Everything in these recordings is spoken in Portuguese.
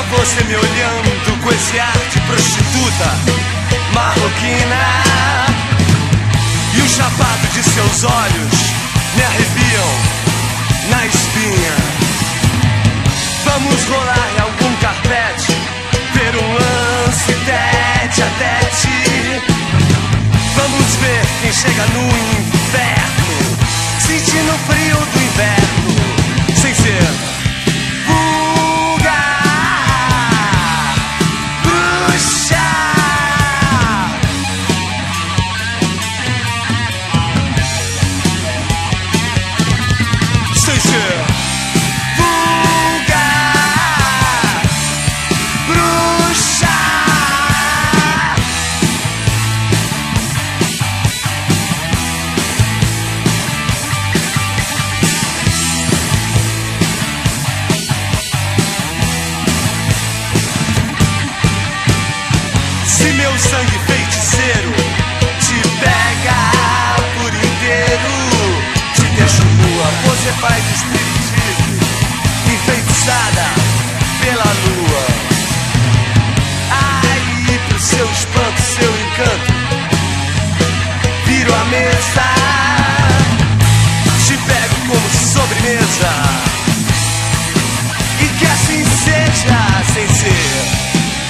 você me olhando com esse ar de prostituta marroquina. E o chapado de seus olhos me arrepiam na espinha. Vamos rolar em algum carpete, ver um lance tete a tete. Vamos ver quem chega no inferno, sentindo o frio do inverno, sem ser sangue feiticeiro te pega por inteiro, te deixo nua, você faz espiritismo, enfeitiçada pela lua. Ai, pro seu espanto, seu encanto, viro a mesa, te pego como sobremesa, e que assim seja, sem ser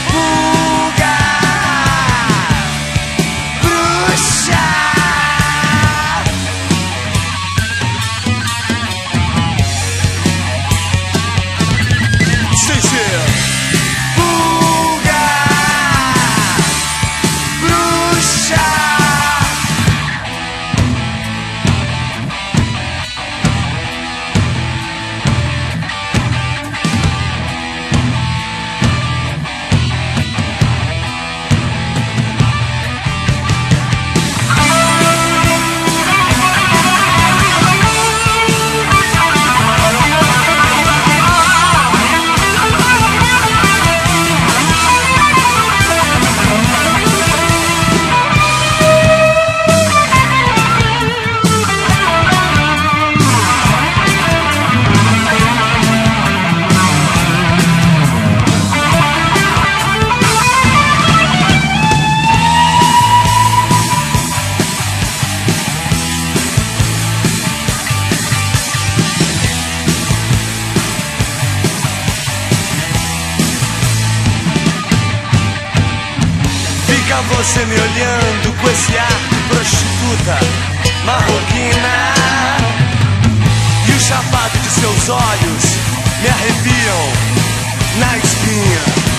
você me olhando com esse ar de prostituta marroquina. E o chapado de seus olhos me arrepiam na espinha.